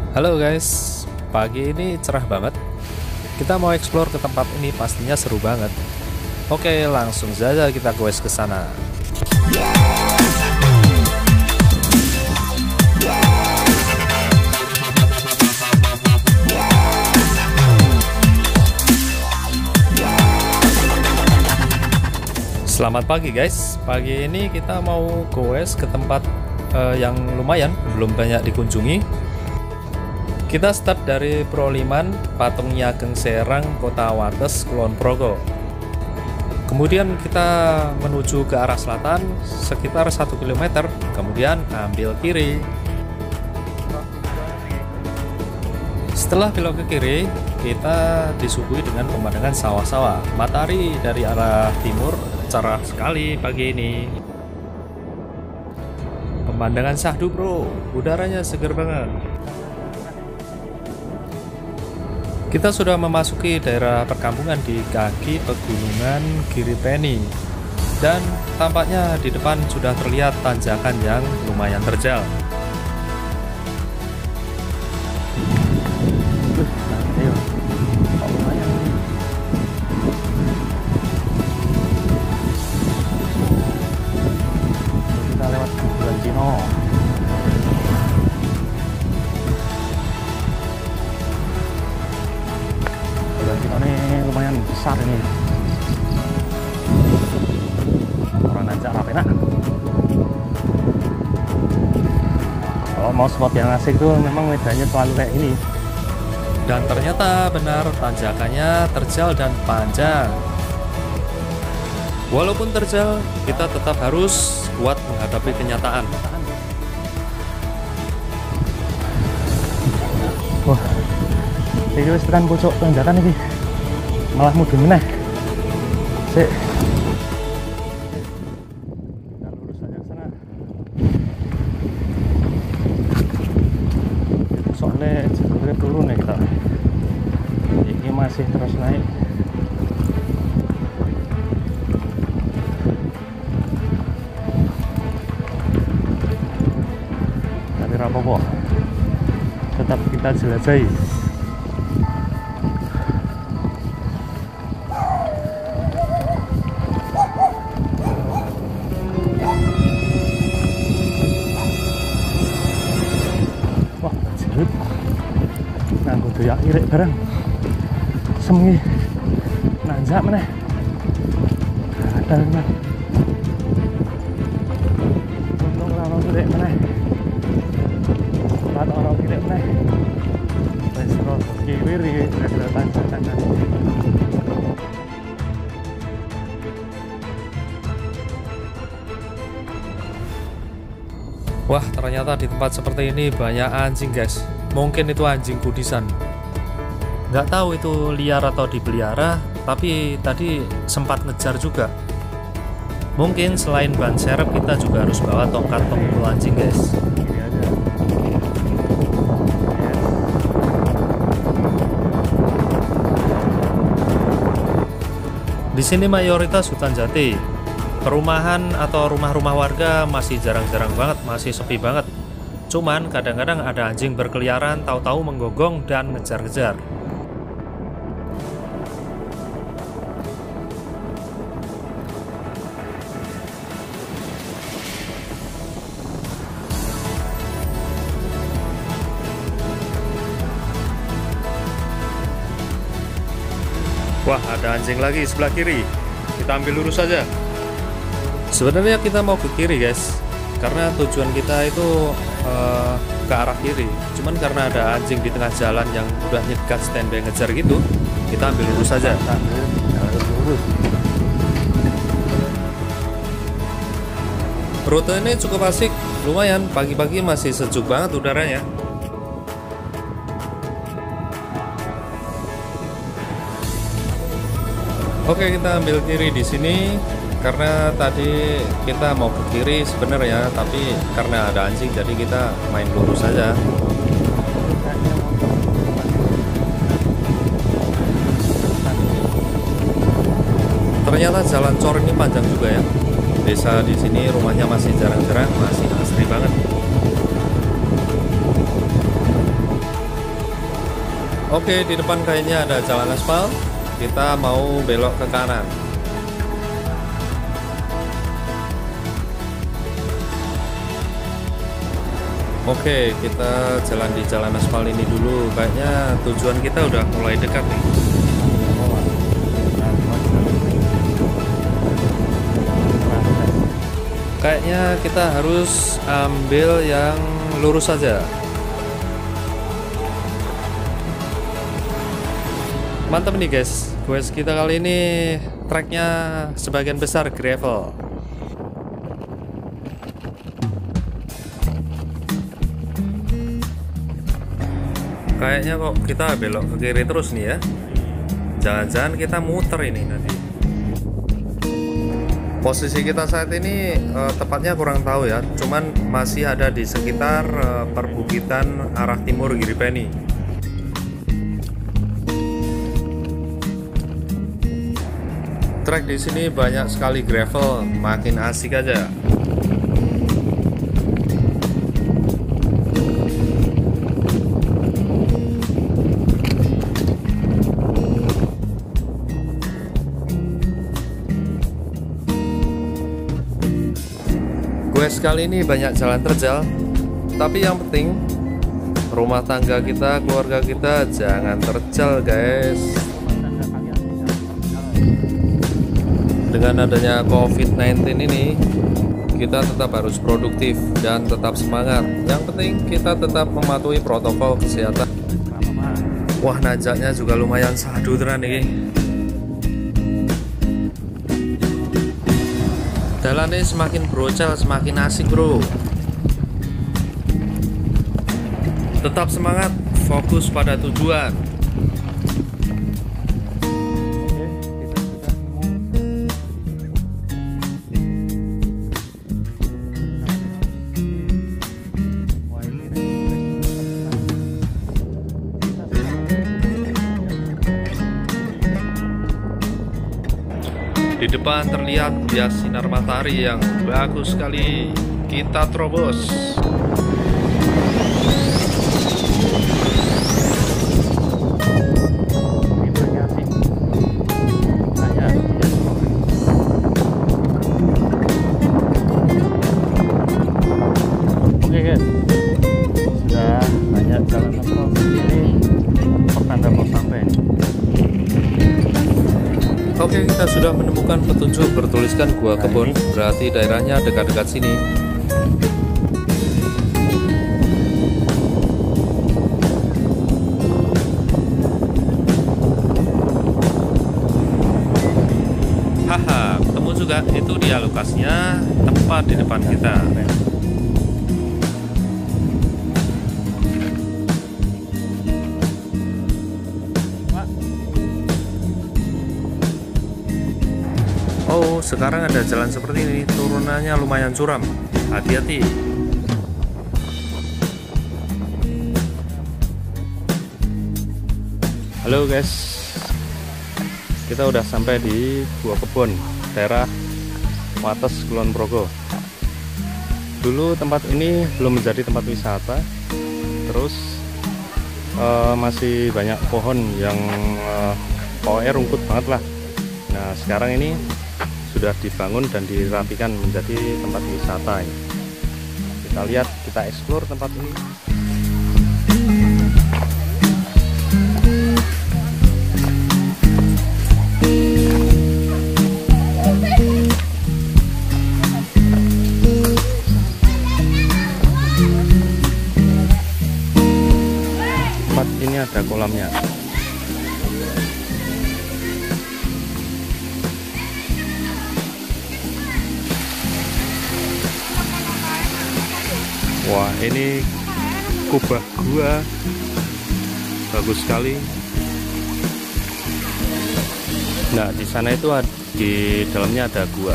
Halo guys, pagi ini cerah banget. Kita mau explore ke tempat ini, pastinya seru banget. Oke, langsung saja kita goes ke sana. Selamat pagi guys. Pagi ini kita mau goes ke tempat yang lumayan belum banyak dikunjungi. Kita start dari Proliman, Patung Nyageng Serang, Kota Wates, Kulon Progo. Kemudian kita menuju ke arah selatan sekitar 1 km, kemudian ambil kiri. Setelah belok ke kiri, kita disuguhi dengan pemandangan sawah-sawah. Matahari dari arah timur cerah sekali pagi ini. Pemandangan syahdu bro, udaranya segar banget. Kita sudah memasuki daerah perkampungan di kaki pegunungan Giripeni, dan tampaknya di depan sudah terlihat tanjakan yang lumayan terjal. Kita lewat Bulan Cino. Ini lumayan besar ini. Orang nanjak apa enak. Kalau mau spot yang asik tuh memang medannya selalu kayak ini. Dan ternyata benar, tanjakannya terjal dan panjang. Walaupun terjal, kita tetap harus kuat menghadapi kenyataan. Wah, ini wis tekan pucuk tanjakan ini. Malah mudun meneh. Sik. Kita lurus saja ke sana. Soalnya jalurnya turun ya kita. Ini masih terus naik. Tapi rapopo. Tetap kita jelajahi. Nganggo doyak irik barang semi nanjak meneh ada meneh untung ora ono irik meneh ora ono irik meneh wis ora kiwir iki ada tanjakan. Wah, ternyata di tempat seperti ini banyak anjing guys. Mungkin itu anjing kudisan. Nggak tahu itu liar atau dipelihara, tapi tadi sempat ngejar juga. Mungkin selain ban serep kita juga harus bawa tongkat pemukul anjing guys. Ini aja. Di sini mayoritas hutan jati. Perumahan atau rumah-rumah warga masih jarang-jarang banget, masih sepi banget. Cuman kadang-kadang ada anjing berkeliaran, tahu-tahu menggonggong dan ngejar-ngejar. Wah, ada anjing lagi sebelah kiri. Kita ambil lurus saja. Sebenarnya kita mau ke kiri guys, karena tujuan kita itu ke arah kiri. Cuman karena ada anjing di tengah jalan yang udah nyegat standby ngejar gitu, kita ambil lurus saja. Lurus. Rute ini cukup asik, lumayan. Pagi-pagi masih sejuk banget udaranya. Oke, kita ambil kiri di sini. Karena tadi kita mau ke kiri sebenarnya, tapi karena ada anjing jadi kita main lurus saja. Ternyata jalan Cor ini panjang juga ya. Desa di sini rumahnya masih jarang-jarang, masih asri banget. Oke, di depan kayaknya ada jalan aspal. Kita mau belok ke kanan. Oke, kita jalan di jalan aspal ini dulu. Kayaknya tujuan kita udah mulai dekat nih. Kayaknya kita harus ambil yang lurus saja. Mantap nih guys, quest kita kali ini tracknya sebagian besar gravel. Kayaknya kok kita belok ke kiri terus nih ya. Jangan-jangan kita muter ini nanti. Posisi kita saat ini tepatnya kurang tahu ya, cuman masih ada di sekitar perbukitan arah timur Giripeni. Trek di sini banyak sekali gravel, makin asik aja. Quest kali ini banyak jalan terjal, tapi yang penting rumah tangga kita, keluarga kita jangan terjal guys. Dengan adanya COVID-19 ini, kita tetap harus produktif dan tetap semangat. Yang penting kita tetap mematuhi protokol kesehatan. Wah, nanjaknya juga lumayan sadu tenan nih. Jalannya semakin brocel, semakin asik bro. Tetap semangat, fokus pada tujuan. Di depan terlihat bias sinar matahari yang bagus sekali. Kita terobos. Oke guys, sudah banyak jalan aspal ini, pertanda mau sampai. Oke, kita sudah menemukan petunjuk bertuliskan Gua Kebon, berarti daerahnya dekat-dekat sini. Haha, ketemu juga, itu dia lokasinya, tempat di depan kita. Oh, sekarang ada jalan seperti ini, turunannya lumayan curam. Hati-hati. Halo guys, kita udah sampai di Gua Kebon, daerah Wates, Kulon Progo. Dulu tempat ini belum menjadi tempat wisata, terus masih banyak pohon yang pokoknya rumput banget lah. Nah, sekarang ini sudah dibangun dan dirapikan menjadi tempat wisata. Kita lihat, kita explore tempat ini. Tempat ini ada kolamnya. Wah, ini kubah gua bagus sekali. Nah, di sana itu di dalamnya ada gua.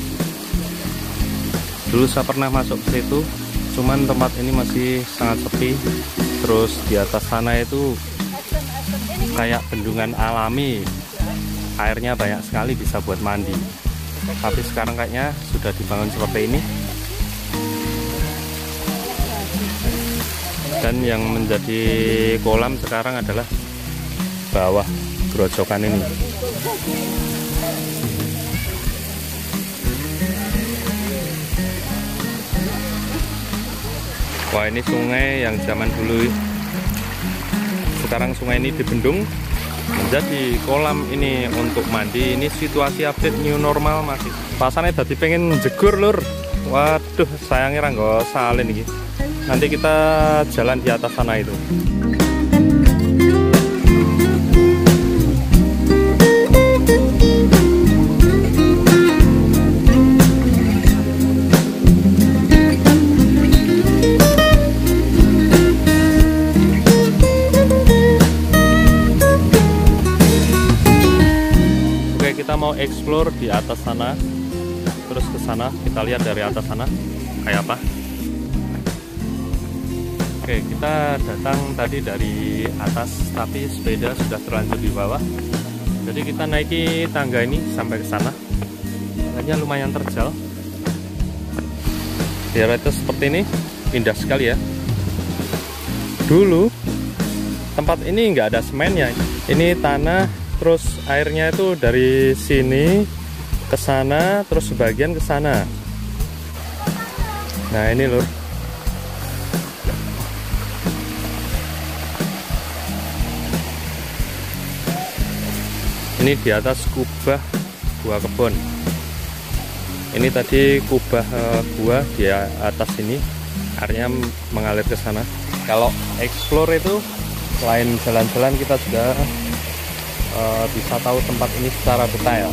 Dulu saya pernah masuk ke situ, cuman tempat ini masih sangat sepi. Terus di atas sana itu kayak bendungan alami, airnya banyak sekali, bisa buat mandi. Tapi sekarang kayaknya sudah dibangun seperti ini. Dan yang menjadi kolam sekarang adalah bawah grojokan ini. Wah, ini sungai yang zaman dulu. Sekarang sungai ini dibendung menjadi kolam ini untuk mandi. Ini situasi update new normal masih. Pasannya tadi pengen jegur lur. Waduh, sayangnya ranggo salin ini. Nanti kita jalan di atas sana itu. Kita mau explore di atas sana, terus ke sana kita lihat dari atas sana kayak apa. Oke, kita datang tadi dari atas tapi sepeda sudah terlanjur di bawah, jadi kita naiki tangga ini sampai ke sana. Tangganya lumayan terjal. Daerah itu seperti ini, indah sekali ya. Dulu tempat ini nggak ada semennya, ini tanah. Terus airnya itu dari sini ke sana, terus sebagian ke sana. Nah, ini lur. Ini di atas kubah gua kebon. Ini tadi kubah gua di atas ini, airnya mengalir ke sana. Kalau explore itu selain jalan-jalan, kita juga bisa tahu tempat ini secara detail.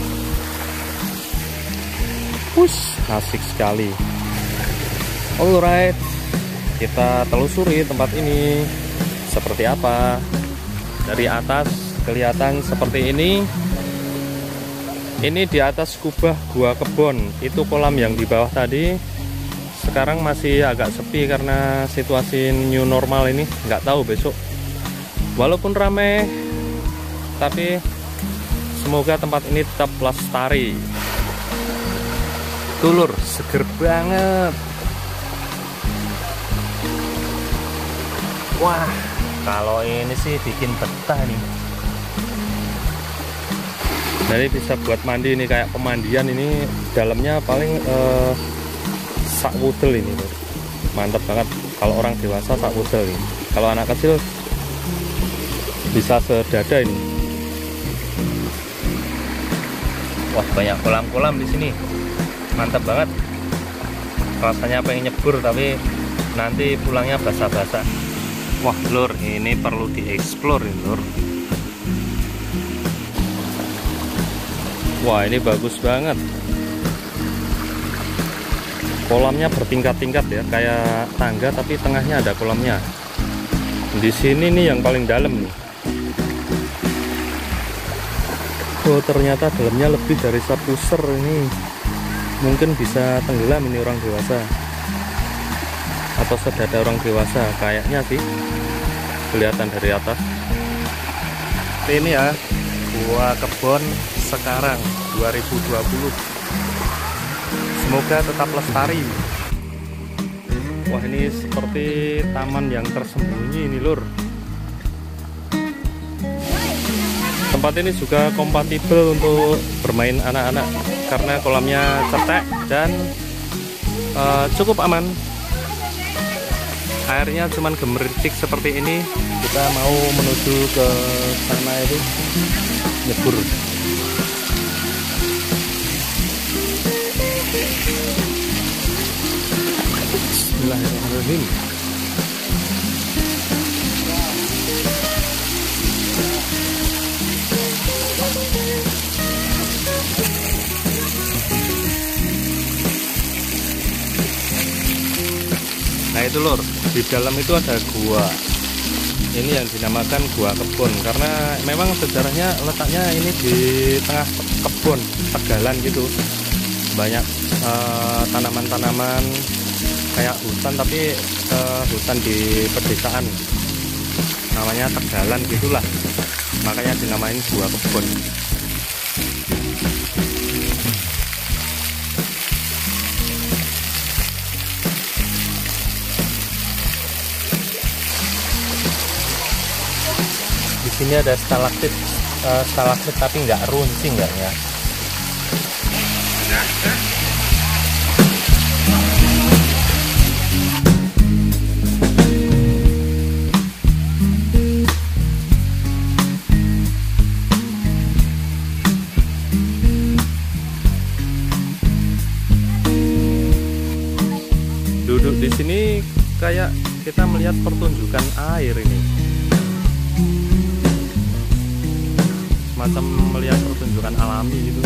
Asik sekali. Alright, kita telusuri tempat ini seperti apa. Dari atas kelihatan seperti ini. Ini di atas kubah gua kebon. Itu kolam yang di bawah tadi. Sekarang masih agak sepi karena situasi new normal ini. Nggak tahu besok. Walaupun ramai, tapi semoga tempat ini tetap lestari. Tulur, seger banget. Wah, kalau ini sih bikin betah nih. Jadi bisa buat mandi ini, kayak pemandian ini. Dalamnya paling sak wudel ini. Mantap banget. Kalau orang dewasa sak wudel ini. Kalau anak kecil bisa sedada ini. Wah, banyak kolam-kolam di sini. Mantap banget. Rasanya pengen nyebur tapi nanti pulangnya basah-basah. Wah, lur, ini perlu dieksplor ini, lur. Wah, ini bagus banget. Kolamnya bertingkat-tingkat ya, kayak tangga tapi tengahnya ada kolamnya. Di sini nih yang paling dalam nih. Oh, ternyata dalamnya lebih dari 1 ser ini. Mungkin bisa tenggelam ini orang dewasa atau sedada orang dewasa, kayaknya sih kelihatan dari atas. Ini ya gua kebon sekarang 2020. Semoga tetap lestari. Wah, ini seperti taman yang tersembunyi ini lur. Tempat ini juga kompatibel untuk bermain anak-anak karena kolamnya cetek dan cukup aman. Airnya cuman gemericik seperti ini. Kita mau menuju ke sana itu nyebur. Bismillahirrahmanirrahim. Nah itu lur, di dalam itu ada gua. Ini yang dinamakan gua kebon karena memang sejarahnya letaknya ini di tengah kebun, tegalan gitu. Banyak tanaman-tanaman kayak hutan tapi hutan di pedesaan. Namanya tegalan gitulah. Makanya dinamain gua kebon. sini ada stalaktit, stalagmit tapi nggak runcing nggaknya. Duduk di sini kayak kita melihat pertunjukan air ini. Semacam melihat pertunjukan alami gitu.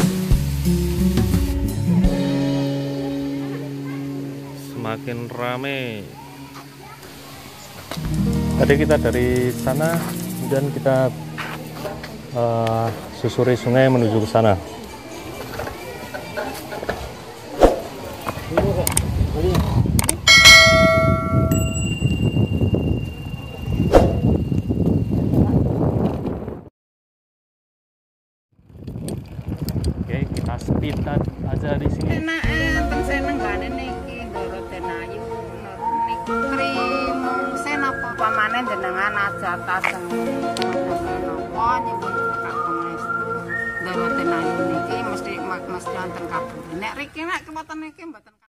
Semakin rame. Tadi kita dari sana, kemudian kita susuri sungai menuju ke sana. Oke, kita speed aja di sini. Enak, seneng gane niki ndoro tenayu niki krim sen apa pamane jenengan aja taseng napa nyebut Kak Pangestu ndoro tenayu niki mesti wonten kabur. Nek riki nek keboten niki mboten